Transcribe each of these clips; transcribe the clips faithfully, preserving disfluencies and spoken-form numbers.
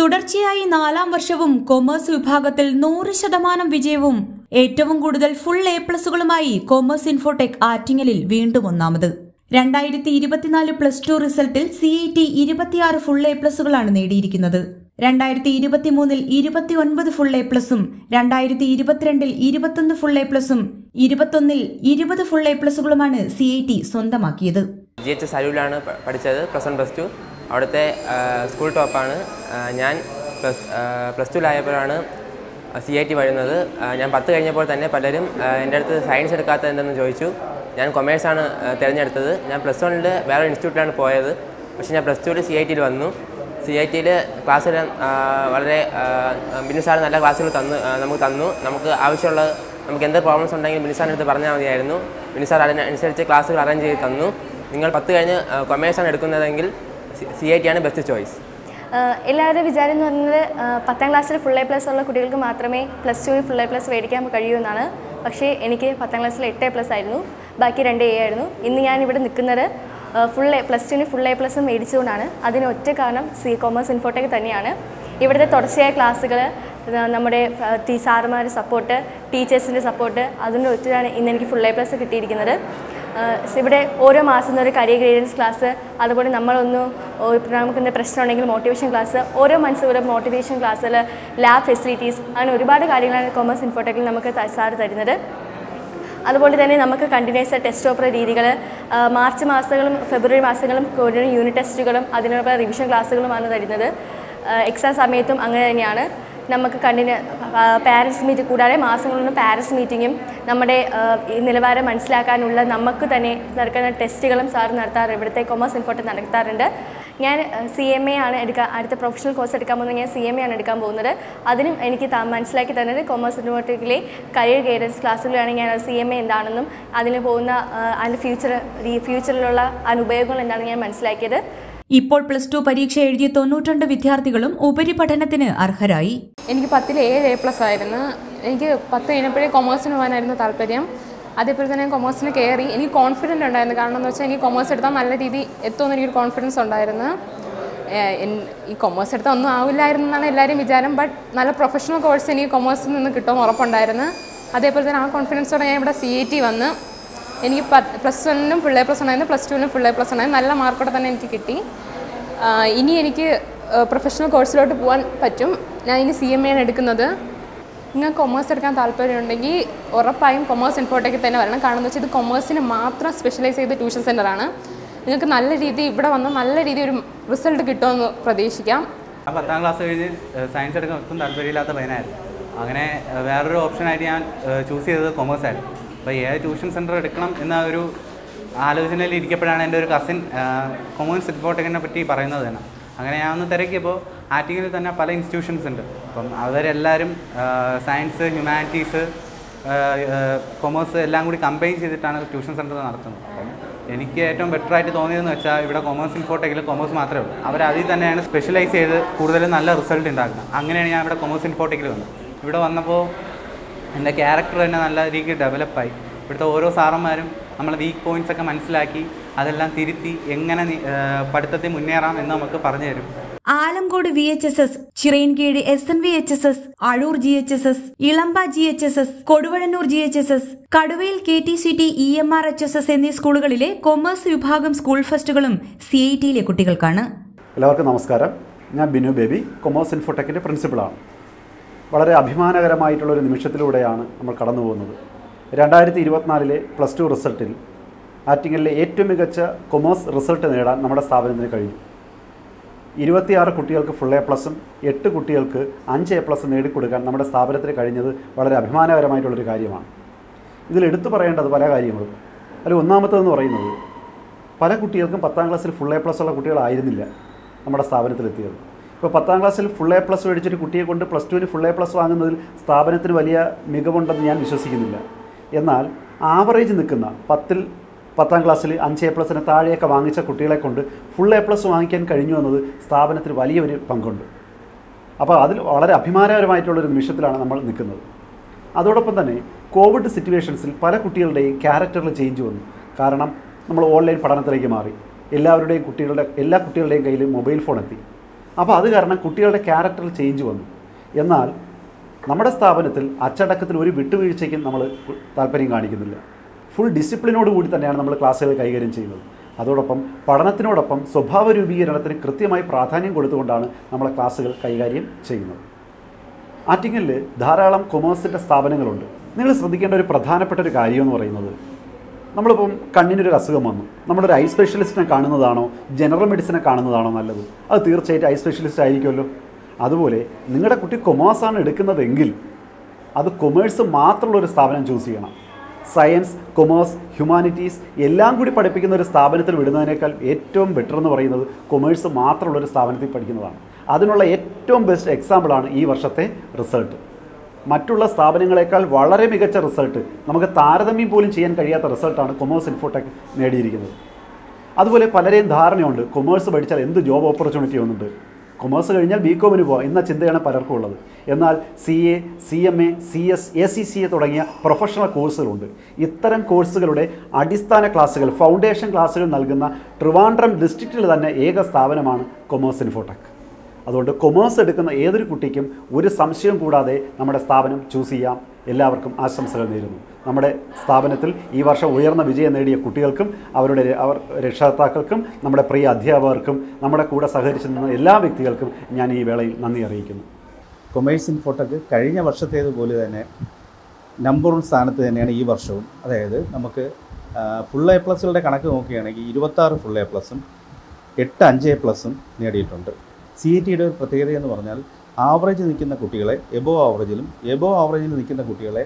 തുടർച്ചയായി നാലാം വർഷവും കൊമേഴ്സ് വിഭാഗത്തിൽ നൂറ് ശതമാനം വിജയവും ഏറ്റവും കൂടുതൽ ഫുൾ എ പ്ലസുകളുമായി കൊമേഴ്സ് ഇൻഫോടെക് ആറ്റിങ്ങലിൽ വീണ്ടും ഒന്നാമത്. രണ്ടായിരത്തി ഇരുപത്തിനാല് പ്ലസ് ടു റിസൾട്ടിൽ സി ഐ ടി ഇരുപത്തിയാറ് ഫുൾ എ പ്ലസുകളാണ് നേടിയിരിക്കുന്നത്. രണ്ടായിരത്തി ഇരുപത്തിമൂന്നിൽ ഇരുപത്തി ഒൻപത് ഫുൾ എ പ്ലസും രണ്ടായിരത്തി ഇരുപത്തിരണ്ടിൽ ഇരുപത്തൊന്ന് ഫുൾ എ പ്ലസും ഇരുപത്തൊന്നിൽ ഇരുപത് ഫുൾ എ പ്ലസുകളുമാണ് സി ഐ ടി സ്വന്തമാക്കിയത്. ജി എച്ച് എസ് അരൂരിലാണ് പഠിച്ചത്. പ്ലസ് വൺ പ്ലസ് ടു അവിടുത്തെ സ്കൂൾ ടോപ്പാണ് ഞാൻ. പ്ലസ് പ്ലസ് ടുവിലായപ്പോഴാണ് സി ഐ ടി വരുന്നത്. ഞാൻ പത്ത് കഴിഞ്ഞപ്പോൾ തന്നെ പലരും എൻ്റെ അടുത്ത് സയൻസ് എടുക്കാത്തത് എന്തെന്ന് ചോദിച്ചു. ഞാൻ കൊമേഴ്സാണ് തിരഞ്ഞെടുത്തത്. ഞാൻ പ്ലസ് വണ്ണിൽ വേറെ ഇൻസ്റ്റിറ്റ്യൂട്ടിലാണ് പോയത്. പക്ഷേ ഞാൻ പ്ലസ് ടുവിൽ സി ഐ ടിയിൽ വന്നു. സി ഐ ടിയിൽ ക്ലാസ്സിൽ വളരെ ബിനിസാർ നല്ല ക്ലാസ്സുകൾ തന്നു നമുക്ക് തന്നു നമുക്ക് ആവശ്യമുള്ള നമുക്ക് എന്ത് പ്രോബ്ലംസ് ഉണ്ടെങ്കിൽ ബിനിസാറിൻ്റെ അടുത്ത് പറഞ്ഞാൽ മതിയായിരുന്നു. ബിനിസാർ അതിനനുസരിച്ച് ക്ലാസ്സുകൾ അറേഞ്ച് ചെയ്ത് തന്നു. നിങ്ങൾ പത്ത് കഴിഞ്ഞ് കൊമേഴ്സാണ് എടുക്കുന്നതെങ്കിൽ സി ഐ ടി ആണ് ബെസ്റ്റ് ചോയ്സ്. എല്ലാവരും വിചാരം എന്ന് പറഞ്ഞത് പത്താം ക്ലാസ്സിൽ ഫുൾ എ പ്ലസ് ഉള്ള കുട്ടികൾക്ക് മാത്രമേ പ്ലസ് ടുവിൽ ഫുൾ എ പ്ലസ് മേടിക്കാൻ കഴിയൂ എന്നാണ്. പക്ഷേ എനിക്ക് പത്താം ക്ലാസ്സിൽ എട്ട് എ പ്ലസ് ആയിരുന്നു, ബാക്കി രണ്ട് എ ആയിരുന്നു. ഇന്ന് ഞാൻ ഇവിടെ നിൽക്കുന്നത് ഫുൾ എ പ്ലസ് ടുവിന് ഫുൾ എ പ്ലസ് മേടിച്ചുകൊണ്ടാണ്. അതിന് ഒറ്റ കാരണം സി കൊമേഴ്സ് ഇൻഫോടെക് തന്നെയാണ്. ഇവിടുത്തെ തുടർച്ചയായ ക്ലാസ്സുകൾ, നമ്മുടെ സാറുമാരുടെ സപ്പോർട്ട്, ടീച്ചേഴ്സിൻ്റെ സപ്പോർട്ട്, അതിൻ്റെ ഒറ്റയാണ് ഇന്ന് എനിക്ക് ഫുൾ എ പ്ലസ് കിട്ടിയിരിക്കുന്നത്. ഇവിടെ ഓരോ മാസം ഒരു കരിയർ ഗൈഡൻസ് ക്ലാസ്, അതുപോലെ നമ്മളൊന്ന് നമുക്ക് എന്തെങ്കിലും പ്രശ്നം ഉണ്ടെങ്കിൽ മോട്ടിവേഷൻ ക്ലാസ്, ഓരോ മനസ്സും ഓരോ മോട്ടിവേഷൻ ക്ലാസ്സിൽ, ലാബ് ഫെസിലിറ്റീസ്, അങ്ങനെ ഒരുപാട് കാര്യങ്ങളാണ് കൊമേഴ്സ് ഇൻഫോടെക്കിൽ നമുക്ക് സാറ് തരുന്നത്. അതുപോലെ തന്നെ നമുക്ക് കണ്ടിന്യൂസ് ടെസ്റ്റ് പേപ്പർ രീതികൾ, മാർച്ച് മാസങ്ങളും ഫെബ്രുവരി മാസങ്ങളും ഓരോ യൂണിറ്റ് ടെസ്റ്റുകളും അതിനുള്ള റിവിഷൻ ക്ലാസ്സുകളുമാണ് തരുന്നത്. എക്സാം സമയത്തും അങ്ങനെ തന്നെയാണ്. നമുക്ക് കണ്ടിന്യൂ പാരൻസ് മീറ്റ് കൂടാതെ മാസങ്ങളിലും പാരൻസ് മീറ്റിങ്ങും നമ്മുടെ നിലവാരം മനസ്സിലാക്കാനുള്ള നമുക്ക് തന്നെ നടക്കുന്ന ടെസ്റ്റുകളും സാർ നടത്താറ് ഇവിടുത്തെ കൊമേഴ്സ് ഇൻഫോടെക് നടത്താറുണ്ട്. ഞാൻ സി എം എ ആണ് എടുക്കാൻ അടുത്ത പ്രൊഫഷണൽ കോഴ്സ് എടുക്കാൻ പോകുന്നത്. ഞാൻ സി എം എ ആണ് എടുക്കാൻ പോകുന്നത്. അതിനും എനിക്ക് മനസ്സിലാക്കി തന്നത് കൊമേഴ്സ് ഇൻഫോടെക്കിലെ കരിയർ ഗൈഡൻസ് ക്ലാസ്സുകളാണ്. ഞാൻ സി എം എ എന്താണെന്നും അതിന് പോകുന്ന അതിൻ്റെ ഫ്യൂച്ചർ ഫ്യൂച്ചറിലുള്ള അതിന് ഉപയോഗങ്ങൾ എന്താണെന്ന് ഞാൻ മനസ്സിലാക്കിയത്. ഇപ്പോൾ പ്ലസ് ടു പരീക്ഷ എഴുതിയ തൊണ്ണൂറ്റിരണ്ട് വിദ്യാർത്ഥികളും ഉപരിപഠനത്തിന് അർഹരായി. എനിക്ക് പത്തിൽ ഏഴ് എ പ്ലസ് ആയിരുന്നു. എനിക്ക് പത്ത് കഴിഞ്ഞപ്പോഴേ കൊമേഴ്സിന് പോകാനായിരുന്നു താല്പര്യം. അതേപോലെ തന്നെ കൊമേഴ്സിന് കയറി. എനിക്ക് കോൺഫിഡൻ്റ് ഉണ്ടായിരുന്നു. കാരണം എന്ന് വെച്ചാൽ എനിക്ക് കൊമേഴ്സ് എടുത്താൽ നല്ല രീതിയിൽ എത്തുമെന്ന് എനിക്കൊരു കോൺഫിഡൻസ് ഉണ്ടായിരുന്നു. ഈ കൊമേഴ്സ് എടുത്താൽ ഒന്നും ആവില്ലായിരുന്നു എന്നാണ് എല്ലാവരും വിചാരം. ബട്ട് നല്ല പ്രൊഫഷണൽ കോഴ്സ് എനിക്ക് കൊമേഴ്സിൽ നിന്ന് കിട്ടുമെന്ന് ഉറപ്പുണ്ടായിരുന്നു. അതേപോലെ തന്നെ ആ കോൺഫിഡൻസോടെ ഞാൻ ഇവിടെ സി ഐ ടി വന്ന് എനിക്ക് പ്ലസ് വണ്ണിനും ഫുൾ എ പ്ലസ് ഉണ്ടായിരുന്നു, പ്ലസ് ടുവിനും ഫുൾ എ പ്ലസ് ഉണ്ടായിരുന്നു. നല്ല മാർക്കോടെ തന്നെ എനിക്ക് കിട്ടി. ഇനി എനിക്ക് പ്രൊഫഷണൽ കോഴ്സിലോട്ട് പോകാൻ പറ്റും. ഞാൻ ഇനി സി എം എ ആണ് എടുക്കുന്നത്. നിങ്ങൾക്ക് കൊമേഴ്സ് എടുക്കാൻ താല്പര്യമുണ്ടെങ്കിൽ ഉറപ്പായും കൊമേഴ്സ് ഇൻഫോടെക്കിൽ തന്നെ വരണം. കാരണം എന്ന് വെച്ചാൽ ഇത് കൊമേഴ്സിന് മാത്രം സ്പെഷ്യലൈസ് ചെയ്ത ട്യൂഷൻ സെൻ്ററാണ്. നിങ്ങൾക്ക് നല്ല രീതിയിൽ ഇവിടെ വന്ന് നല്ല രീതിയിൽ ഒരു റിസൾട്ട് കിട്ടുമെന്ന് പ്രതീക്ഷിക്കാം. പത്താം ക്ലാസ് കഴിഞ്ഞ് സയൻസ് എടുക്കാൻ ഒട്ടും താല്പര്യമില്ലാത്ത പയ്യനായിരുന്നു. അങ്ങനെ വേറൊരു ഓപ്ഷനായിട്ട് ഞാൻ ചൂസ് ചെയ്തത് കൊമേഴ്സ് ആയിരുന്നു. അപ്പോൾ ഏത് ട്യൂഷൻ സെൻറ്റർ എടുക്കണം എന്ന ഒരു ആലോചനയിൽ ഇരിക്കപ്പോഴാണ് എൻ്റെ ഒരു കസിൻ കൊമേഴ്സ് ഇൻഫോടെക്കിനെ പറ്റി പറയുന്നത് തന്നെ. അങ്ങനെ ഞാൻ ഒന്ന് തിരക്കിയപ്പോൾ ആറ്റിങ്ങിൽ തന്നെ പല ഇൻസ്റ്റിറ്റ്യൂഷൻസ് ഉണ്ട്. അപ്പം അവരെല്ലാവരും സയൻസ്, ഹ്യൂമാനിറ്റീസ്, കൊമേഴ്സ് എല്ലാം കൂടി കമ്പൈൻ ചെയ്തിട്ടാണ് ട്യൂഷൻ സെൻറ്റർ നടത്തുന്നത്. അപ്പം എനിക്ക് ഏറ്റവും ബെറ്ററായിട്ട് തോന്നിയതെന്ന് വെച്ചാൽ ഇവിടെ കൊമേഴ്സ് ഇൻഫോടെക്കിൽ കൊമേഴ്സ് മാത്രമേ ഉള്ളൂ. അവർ അതിൽ തന്നെയാണ് സ്പെഷ്യലൈസ് ചെയ്ത് കൂടുതലും നല്ല റിസൾട്ട് ഉണ്ടാക്കുന്നത്. അങ്ങനെയാണ് ഞാൻ ഇവിടെ കൊമേഴ്സ് ഇൻഫോടെക്കിൽ വന്നത്. ഇവിടെ വന്നപ്പോൾ എൻ്റെ ക്യാരക്ടർ തന്നെ നല്ല രീതിയിൽ ഡെവലപ്പായി. ഇവിടുത്തെ ഓരോ സാറന്മാരും നമ്മളെ വീക്ക് പോയിൻറ്റ്സ് ഒക്കെ മനസ്സിലാക്കി അതെല്ലാം തിരുത്തി എങ്ങനെ പഠിത്തത്തിൽ മുന്നേറാം എന്ന് നമുക്ക് പറഞ്ഞു തരും. Alamcode V H S S, Chirayinkeezhu S N V H S S, Azhoor G H S S, Elamba G H S S, Koduvazhannoor G H S S, Kaduvayil K T C T, E M R H S S എന്നീ സ്കൂളുകളിലെ commerce വിഭാഗം school ഫെസ്റ്റുകളും C I ടിയിലെ കുട്ടികൾക്കാണ്. എല്ലാവർക്കും നമസ്കാരം. ഞാൻ Binu Baby, commerce ഇൻഫോടെക്കിൻ്റെ പ്രിൻസിപ്പളാണ്. വളരെ അഭിമാനകരമായിട്ടുള്ളൊരു നിമിഷത്തിലൂടെയാണ് നമ്മൾ കടന്നു പോകുന്നത്. രണ്ടായിരത്തി ഇരുപത്തിനാലിലെ പ്ലസ് ടു റിസൾട്ടിൽ ആറ്റിങ്ങലിലെ ഏറ്റവും മികച്ച കൊമേഴ്സ് റിസൾട്ട് നേടാൻ നമ്മുടെ സ്ഥാപനത്തിന് കഴിഞ്ഞു. ഇരുപത്തിയാറ് കുട്ടികൾക്ക് ഫുൾ എ പ്ലസും എട്ട് കുട്ടികൾക്ക് അഞ്ച് എ പ്ലസ് നേടിക്കൊടുക്കാൻ നമ്മുടെ സ്ഥാപനത്തിന് കഴിഞ്ഞത് വളരെ അഭിമാനകരമായിട്ടുള്ളൊരു കാര്യമാണ്. ഇതിൽ എടുത്തു പറയേണ്ടത് പല കാര്യങ്ങളും. അതിൽ ഒന്നാമത്തേതെന്ന് പറയുന്നത്, പല കുട്ടികൾക്കും പത്താം ക്ലാസ്സിൽ ഫുൾ എ പ്ലസ് ഉള്ള കുട്ടികളായിരുന്നില്ല നമ്മുടെ സ്ഥാപനത്തിലെത്തിയത്. ഇപ്പോൾ പത്താം ക്ലാസ്സിൽ ഫുൾ എ പ്ലസ് മേടിച്ചൊരു കുട്ടിയെ കൊണ്ട് പ്ലസ് ടുവിന് ഫുൾ എ പ്ലസ് വാങ്ങുന്നതിൽ സ്ഥാപനത്തിന് വലിയ മികവുണ്ടെന്ന് ഞാൻ വിശ്വസിക്കുന്നില്ല. എന്നാൽ ആവറേജ് നിൽക്കുന്ന പത്തിൽ പത്താം ക്ലാസ്സിൽ അഞ്ച് എ പ്ലസിന് താഴെയൊക്കെ വാങ്ങിച്ച കുട്ടികളെ കൊണ്ട് ഫുൾ എ പ്ലസ് വാങ്ങിക്കാൻ കഴിഞ്ഞു എന്നത് സ്ഥാപനത്തിന് വലിയൊരു പങ്കുണ്ട്. അപ്പോൾ അതിൽ വളരെ അഭിമാനകരമായിട്ടുള്ളൊരു നിമിഷത്തിലാണ് നമ്മൾ നിൽക്കുന്നത്. അതോടൊപ്പം തന്നെ കോവിഡ് സിറ്റുവേഷൻസിൽ പല കുട്ടികളുടെയും ക്യാരക്ടറിൽ ചേഞ്ച് വന്നു. കാരണം നമ്മൾ ഓൺലൈൻ പഠനത്തിലേക്ക് മാറി. എല്ലാവരുടെയും കുട്ടികളുടെ എല്ലാ കുട്ടികളുടെയും കയ്യിൽ മൊബൈൽ ഫോൺ എത്തി. അപ്പോൾ അത് കാരണം കുട്ടികളുടെ ക്യാരക്ടറിൽ ചേഞ്ച് വന്നു. എന്നാൽ നമ്മുടെ സ്ഥാപനത്തിൽ അച്ചടക്കത്തിൽ ഒരു വിട്ടുവീഴ്ചയ്ക്കും നമ്മൾ താല്പര്യം കാണിക്കുന്നില്ല. ഫുൾ ഡിസിപ്ലിനോട് കൂടി തന്നെയാണ് നമ്മൾ ക്ലാസ്സുകൾ കൈകാര്യം ചെയ്യുന്നത്. അതോടൊപ്പം പഠനത്തിനോടൊപ്പം സ്വഭാവ രൂപീകരണത്തിന് കൃത്യമായി പ്രാധാന്യം കൊടുത്തുകൊണ്ടാണ് നമ്മളെ ക്ലാസ്സുകൾ കൈകാര്യം ചെയ്യുന്നത്. ആറ്റിങ്ങലിൽ ധാരാളം കൊമേഴ്സിൻ്റെ സ്ഥാപനങ്ങളുണ്ട്. നിങ്ങൾ ശ്രദ്ധിക്കേണ്ട ഒരു പ്രധാനപ്പെട്ട ഒരു കാര്യം എന്ന് പറയുന്നത്, നമ്മളിപ്പം കണ്ണിനൊരു അസുഖം വന്നു, നമ്മളൊരു ഐ സ്പെഷ്യലിസ്റ്റിനെ കാണുന്നതാണോ ജനറൽ മെഡിസിനെ കാണുന്നതാണോ നല്ലത്? അത് തീർച്ചയായിട്ടും ഐ സ്പെഷ്യലിസ്റ്റ് ആയിരിക്കുമല്ലോ. അതുപോലെ നിങ്ങളുടെ കുട്ടി കൊമേഴ്സാണ് എടുക്കുന്നതെങ്കിൽ അത് കൊമേഴ്സ് മാത്രമുള്ളൊരു സ്ഥാപനം ചൂസ് ചെയ്യണം. സയൻസ്, കൊമേഴ്സ്, ഹ്യൂമാനിറ്റീസ് എല്ലാം കൂടി പഠിപ്പിക്കുന്ന ഒരു സ്ഥാപനത്തിൽ വിടുന്നതിനേക്കാൾ ഏറ്റവും ബെറ്റർ എന്ന് പറയുന്നത് കൊമേഴ്സ് മാത്രമുള്ളൊരു സ്ഥാപനത്തിൽ പഠിക്കുന്നതാണ്. അതിനുള്ള ഏറ്റവും ബെസ്റ്റ് എക്സാമ്പിളാണ് ഈ വർഷത്തെ റിസൾട്ട്. മറ്റുള്ള സ്ഥാപനങ്ങളെക്കാൾ വളരെ മികച്ച റിസൾട്ട്, നമുക്ക് താരതമ്യം പോലും ചെയ്യാൻ കഴിയാത്ത റിസൾട്ടാണ് കൊമേഴ്സ് ഇൻഫോടെക് നേടിയിരിക്കുന്നത്. അതുപോലെ പലരെയും ധാരണയുണ്ട് കൊമേഴ്സ് പഠിച്ചാൽ എന്ത് ജോബ് ഓപ്പർച്യൂണിറ്റി ഒന്നുണ്ട്, കൊമേഴ്സ് കഴിഞ്ഞാൽ ബി കോമിന് പോകാം എന്ന ചിന്തയാണ് പലർക്കും ഉള്ളത്. എന്നാൽ C A, C M A, C S, A C C A തുടങ്ങിയ പ്രൊഫഷണൽ കോഴ്സുകളുണ്ട്. ഇത്തരം കോഴ്സുകളുടെ അടിസ്ഥാന ക്ലാസ്സുകൾ, ഫൗണ്ടേഷൻ ക്ലാസ്സുകൾ നൽകുന്ന ട്രിവാൻഡ്രം ഡിസ്ട്രിക്റ്റിൽ തന്നെ ഏക സ്ഥാപനമാണ് കൊമേഴ്സ് ഇൻഫോടെക്. അതുകൊണ്ട് കൊമേഴ്സ് എടുക്കുന്ന ഏതൊരു കുട്ടിക്കും ഒരു സംശയം കൂടാതെ നമ്മുടെ സ്ഥാപനം ചൂസ് ചെയ്യാം. എല്ലാവർക്കും ആശംസകൾ നേരുന്നു. നമ്മുടെ സ്ഥാപനത്തിൽ ഈ വർഷം ഉയർന്ന വിജയം നേടിയ കുട്ടികൾക്കും അവരുടെ അവർ രക്ഷകർത്താക്കൾക്കും നമ്മുടെ പ്രിയ അധ്യാപകർക്കും നമ്മുടെ കൂടെ സഹകരിച്ചു നിന്ന എല്ലാ വ്യക്തികൾക്കും ഞാൻ ഈ വേളയിൽ നന്ദി അറിയിക്കുന്നു. കൊമേഴ്സ് ഇൻഫോടെക് കഴിഞ്ഞ വർഷത്തേതുപോലെ തന്നെ നമ്പർ വൺ സ്ഥാനത്ത് തന്നെയാണ് ഈ വർഷവും. അതായത് നമുക്ക് ഫുൾ എ പ്ലസുകളുടെ കണക്ക് നോക്കുകയാണെങ്കിൽ ഇരുപത്താറ് ഫുൾ എ പ്ലസും എട്ട് അഞ്ച് എ പ്ലസും നേടിയിട്ടുണ്ട്. സി ഇ ടിയുടെ ഒരു പ്രത്യേകത എന്ന് പറഞ്ഞാൽ ആവറേജ് നിൽക്കുന്ന കുട്ടികളെ എബോ ആവറേജിലും എബോ ആവറേജിൽ നിൽക്കുന്ന കുട്ടികളെ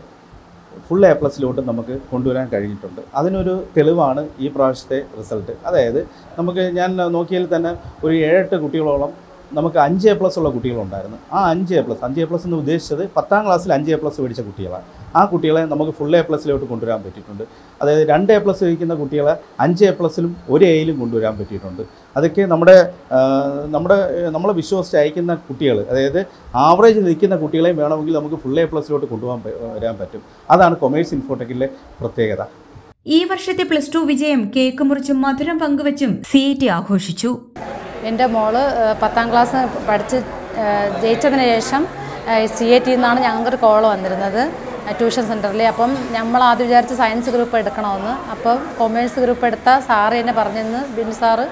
ഫുൾ എ പ്ലസിലോട്ട് നമുക്ക് കൊണ്ടുവരാൻ കഴിഞ്ഞിട്ടുണ്ട്. അതിനൊരു തെളിവാണ് ഈ പ്രാവശ്യത്തെ റിസൾട്ട്. അതായത് നമുക്ക് ഞാൻ നോക്കിയാൽ തന്നെ ഒരു ഏഴെട്ട് കുട്ടികളോളം നമുക്ക് അഞ്ച് എ പ്ലസ് ഉള്ള കുട്ടികളുണ്ടായിരുന്നു. ആ അഞ്ച് എ പ്ലസ് അഞ്ച് എ പ്ലസ് എന്ന് ഉദ്ദേശിച്ചത് പത്താം ക്ലാസ്സിൽ അഞ്ച് എ പ്ലസ് മേടിച്ച കുട്ടികളാണ്. ആ കുട്ടികളെ നമുക്ക് ഫുൾ എ പ്ലസിലോട്ട് കൊണ്ടുവരാൻ പറ്റിയിട്ടുണ്ട്. അതായത് രണ്ട് എ പ്ലസ് കഴിക്കുന്ന കുട്ടികളെ അഞ്ച് എ പ്ലസിലും ഒരു എയിലും കൊണ്ടുവരാൻ പറ്റിയിട്ടുണ്ട്. അതൊക്കെ നമ്മുടെ നമ്മുടെ നമ്മളെ വിശ്വസിച്ച് അയക്കുന്ന കുട്ടികൾ, അതായത് ആവറേജ് നിൽക്കുന്ന കുട്ടികളെയും വേണമെങ്കിൽ നമുക്ക് ഫുൾ എ പ്ലസിലോട്ട് കൊണ്ടുപോകാൻ വരാൻ പറ്റും. അതാണ് കൊമേഴ്സ് ഇൻഫോടെക്കിലെ പ്രത്യേകത. ഈ വർഷത്തെ പ്ലസ് ടു വിജയം കേക്ക് മുറിച്ചും മധുരം പങ്കുവച്ചും സി ഇ ടി ആഘോഷിച്ചു. എൻ്റെ മോള് പത്താം ക്ലാസ് പഠിച്ച് ജയിച്ചതിന് ശേഷം സി എ ടി നിന്നാണ് ഞങ്ങൾക്കൊരു കോൾ വന്നിരുന്നത് ട്യൂഷൻ സെൻറ്ററിൽ. അപ്പം നമ്മൾ ആദ്യം വിചാരിച്ച് സയൻസ് ഗ്രൂപ്പ് എടുക്കണമെന്ന്. അപ്പം കൊമേഴ്സ് ഗ്രൂപ്പ് എടുത്ത സാറ് എന്നെ പറഞ്ഞിരുന്നു, ബിനു സാറ്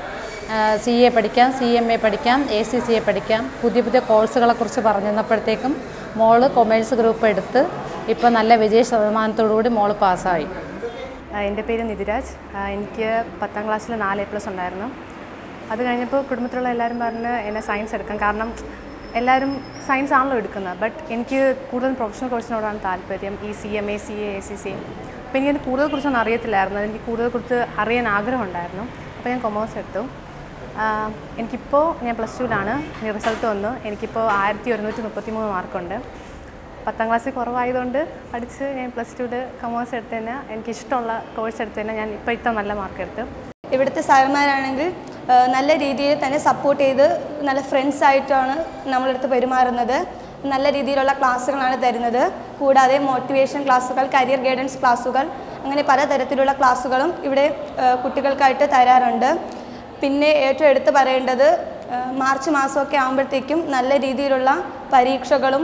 സി എ പഠിക്കാം, സി എം എ പഠിക്കാം, എ സി സി എ പഠിക്കാം, പുതിയ പുതിയ കോഴ്സുകളെക്കുറിച്ച് പറഞ്ഞപ്പോഴത്തേക്കും മോള് കൊമേഴ്സ് ഗ്രൂപ്പ് എടുത്ത് ഇപ്പം നല്ല വിജയ ശതമാനത്തോടുകൂടി മോള് പാസ്സായി. എൻ്റെ പേര് നിതിരാജ്. എനിക്ക് പത്താം ക്ലാസ്സിൽ നാല് എ പ്ലസ് ഉണ്ടായിരുന്നു. അത് കഴിഞ്ഞപ്പോൾ കുടുംബത്തിലുള്ള എല്ലാവരും പറഞ്ഞ് എന്നെ സയൻസ് എടുക്കാം, കാരണം എല്ലാവരും സയൻസ് ആണല്ലോ എടുക്കുന്നത്. ബട്ട് എനിക്ക് കൂടുതൽ പ്രൊഫഷണൽ കോഴ്സിനോടാണ് താല്പര്യം, ഈ C M A, C A, A C C. അപ്പോൾ എനിക്കതിന് കൂടുതൽ കുറിച്ചൊന്നും അറിയത്തില്ലായിരുന്നു. എനിക്ക് കൂടുതൽ കുറിച്ച് അറിയാൻ ആഗ്രഹമുണ്ടായിരുന്നു. അപ്പോൾ ഞാൻ കൊമേഴ്സ് എടുത്തു. എനിക്കിപ്പോൾ ഞാൻ പ്ലസ് ടുവിലാണ്. ഇനി റിസൾട്ട് വന്നു. എനിക്കിപ്പോൾ ആയിരത്തി ഒരുന്നൂറ്റി മുപ്പത്തി മൂന്ന് മാർക്കുണ്ട്. പത്താം ക്ലാസ്സിൽ കുറവായതുകൊണ്ട് പഠിച്ച് ഞാൻ പ്ലസ് ടുവിൽ കൊമേഴ്സ് എടുത്ത് തന്നെ എനിക്കിഷ്ടമുള്ള കോഴ്സ് എടുത്ത് തന്നെ ഞാൻ ഇപ്പോൾ ഇത്ര നല്ല മാർക്ക് എടുത്തു. ഇവിടുത്തെ സാറന്മാരാണെങ്കിൽ നല്ല രീതിയിൽ തന്നെ സപ്പോർട്ട് ചെയ്ത് നല്ല ഫ്രണ്ട്സായിട്ടാണ് നമ്മളടുത്ത് പെരുമാറുന്നത്. നല്ല രീതിയിലുള്ള ക്ലാസ്സുകളാണ് തരുന്നത്. കൂടാതെ മോട്ടിവേഷൻ ക്ലാസ്സുകൾ, കരിയർ ഗൈഡൻസ് ക്ലാസ്സുകൾ, അങ്ങനെ പലതരത്തിലുള്ള ക്ലാസ്സുകളും ഇവിടെ കുട്ടികൾക്കായിട്ട് തരാറുണ്ട്. പിന്നെ ഏറ്റവും എടുത്ത് പറയേണ്ടത് മാർച്ച് മാസമൊക്കെ ആകുമ്പോഴത്തേക്കും നല്ല രീതിയിലുള്ള പരീക്ഷകളും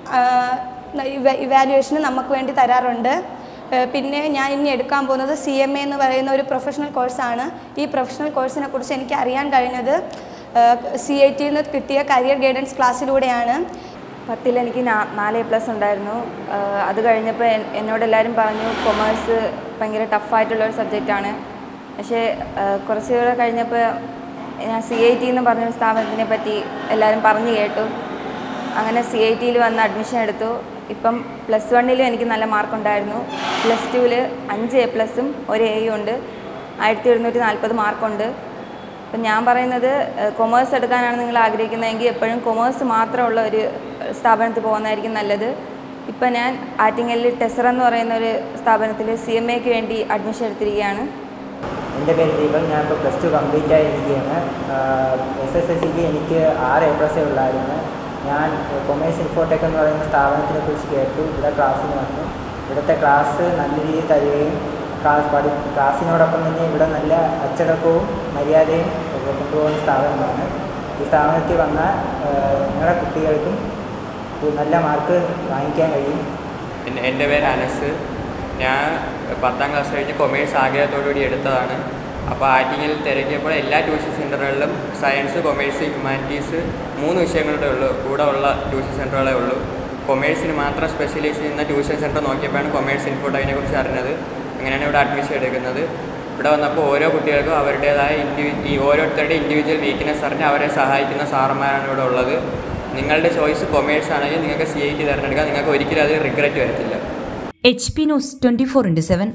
ഇവാലുവേഷനും നമുക്ക് വേണ്ടി തരാറുണ്ട്. പിന്നെ ഞാൻ ഇനി എടുക്കാൻ പോകുന്നത് സി എം എ എന്ന് പറയുന്ന ഒരു പ്രൊഫഷണൽ കോഴ്സാണ്. ഈ പ്രൊഫഷണൽ കോഴ്സിനെ കുറിച്ച് എനിക്ക് അറിയാൻ കഴിഞ്ഞത് സി ഐ ടിയിൽ നിന്ന് കിട്ടിയ കരിയർ ഗൈഡൻസ് ക്ലാസ്സിലൂടെയാണ്. പത്തിൽ എനിക്ക് നാല് എ പ്ലസ് ഉണ്ടായിരുന്നു. അത് കഴിഞ്ഞപ്പോൾ എന്നോട് എല്ലാവരും പറഞ്ഞു കൊമേഴ്സ് ഭയങ്കര ടഫായിട്ടുള്ളൊരു സബ്ജക്റ്റാണ്. പക്ഷേ കുറച്ചുകൂടെ കഴിഞ്ഞപ്പോൾ ഞാൻ സി ഐ ടി എന്ന് പറഞ്ഞൊരു സ്ഥാപനത്തിനെ പറ്റി എല്ലാവരും പറഞ്ഞു കേട്ടു. അങ്ങനെ സി ഐ ടിയിൽ വന്ന് അഡ്മിഷൻ എടുത്തു. ഇപ്പം പ്ലസ് വണ്ണിലും എനിക്ക് നല്ല മാർക്കുണ്ടായിരുന്നു. പ്ലസ് ടുവിൽ അഞ്ച് എ പ്ലസും ഒരു എയും ഉണ്ട്. ആയിരത്തി എഴുന്നൂറ്റി നാൽപ്പത് മാർക്കുണ്ട്. അപ്പം ഞാൻ പറയുന്നത് കൊമേഴ്സ് എടുക്കാനാണ് നിങ്ങൾ ആഗ്രഹിക്കുന്നതെങ്കിൽ എപ്പോഴും കൊമേഴ്സ് മാത്രമുള്ള ഒരു സ്ഥാപനത്തിൽ പോകുന്നതായിരിക്കും നല്ലത്. ഇപ്പം ഞാൻ ആറ്റിങ്ങലിൽ ടെസർ എന്ന് പറയുന്ന ഒരു സ്ഥാപനത്തിൽ സി എം എക്ക് വേണ്ടി അഡ്മിഷൻ എടുത്തിരിക്കുകയാണ്. എൻ്റെ പേര് ദീപക്. ഞാനിപ്പോൾ പ്ലസ് ടു കംപ്ലീറ്റ് ആയിരിക്കുകയാണ്. എസ് എസ് എൽ സിക്ക് എനിക്ക് ആറ് എ പ്ലസേ ഉള്ളായിരുന്നു. ഞാൻ കൊമേഴ്സ് ഇൻഫോടെക് എന്ന് പറയുന്ന സ്ഥാപനത്തിനെ കുറിച്ച് കേട്ടു. ഇവിടെ ക്ലാസ്സിന് വന്നു. ഇവിടുത്തെ ക്ലാസ് നല്ല രീതിയിൽ തരികയും ക്ലാസ് പഠി ക്ലാസ്സിനോടൊപ്പം തന്നെ ഇവിടെ നല്ല അച്ചടക്കവും മര്യാദയും കൊണ്ടുപോകുന്ന സ്ഥാപനമാണ്. ഈ സ്ഥാപനത്തിൽ വന്ന നിങ്ങളുടെ കുട്ടികൾക്കും നല്ല മാർക്ക് വാങ്ങിക്കാൻ കഴിയും. എൻ്റെ പേര് അനസ്. ഞാൻ പത്താം ക്ലാസ് കഴിഞ്ഞ് കൊമേഴ്സ് ആഗ്രഹത്തോടുകൂടി എടുത്തതാണ്. അപ്പോൾ ആറ്റിങ്ങിൽ തിരക്കിയപ്പോൾ എല്ലാ ട്യൂഷൻ സെൻ്ററുകളിലും സയൻസ്, കൊമേഴ്സ്, ഹ്യൂമാനിറ്റീസ് മൂന്ന് വിഷയങ്ങളുടെ ഉള്ളൂ കൂടെ ഉള്ള ട്യൂഷൻ സെൻ്ററുകളേ ഉള്ളൂ. കൊമേഴ്സിന് മാത്രം സ്പെഷ്യലൈസ് ചെയ്യുന്ന ട്യൂഷൻ സെൻ്റർ നോക്കിയപ്പോഴാണ് കൊമേഴ്സ് ഇൻഫോടെക്കിനെ കുറിച്ച് അറിഞ്ഞത്. അങ്ങനെയാണ് ഇവിടെ അഡ്മിഷൻ എടുക്കുന്നത്. ഇവിടെ വന്നപ്പോൾ ഓരോ കുട്ടികൾക്കും അവരുടേതായ ഇൻഡിവി ഈ ഓരോരുത്തരുടെ ഇൻഡിവിജ്വൽ വീക്ക്നെസ് അറിഞ്ഞ് അവരെ സഹായിക്കുന്ന സാറന്മാരാണ് ഇവിടെ ഉള്ളത്. നിങ്ങളുടെ ചോയ്സ് കൊമേഴ്സ് ആണെങ്കിൽ നിങ്ങൾക്ക് സി ഐ ടി തിരഞ്ഞെടുക്കാം. നിങ്ങൾക്ക് ഒരിക്കലും അത് റിഗ്രറ്റ് വരത്തില്ല. H P news twenty four into seven.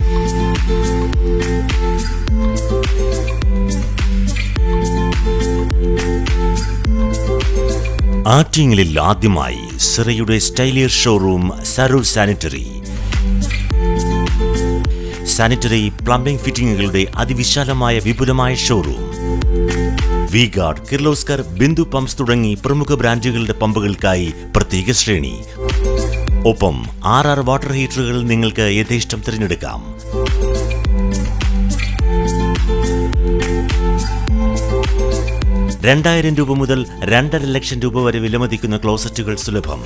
ആറ്റിങ്ങലിൽ ആദ്യമായി സിറയുടെ സ്റ്റൈലിയർ ഷോറൂം സരൂർ സാനിറ്ററി. സാനിറ്ററി പ്ലംബിംഗ് ഫിറ്റിംഗുകളുടെ അതിവിശാലമായ വിപുലമായ showroom. V Guard, Kirloskar, Bindu pumps തുടങ്ങി പ്രമുഖ ബ്രാൻഡുകളുടെ പമ്പുകൾക്കായി പ്രത്യേക ശ്രേണി. ഒപ്പം ആർ ആർ വാട്ടർ ഹീറ്ററുകൾ നിങ്ങൾക്ക് യഥേഷ്ടം തിരഞ്ഞെടുക്കാം. രണ്ടായിരം രൂപ മുതൽ രണ്ടര ലക്ഷം രൂപ വരെ വിലമതിക്കുന്ന ക്ലോസറ്റുകൾ സുലഭം.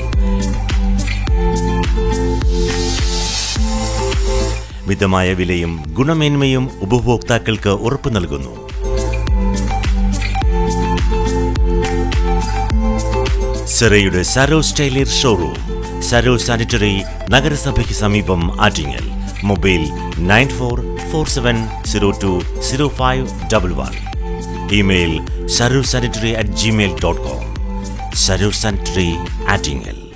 മിതമായ വിലയും ഗുണമേന്മയും ഉപഭോക്താക്കൾക്ക് ഉറപ്പു നൽകുന്നു. സിറയുടെ സരോ സ്റ്റൈലിയർ ഷോറൂം, സരോ സാനിറ്ററി, നഗരസഭയ്ക്ക് സമീപം, ആറ്റിങ്ങൽ. Mobile nine four four seven zero two zero five double one. Email സരോ sanitary at Gmail dot com. സരോ സാനിറ്ററി, ആറ്റിങ്ങൽ.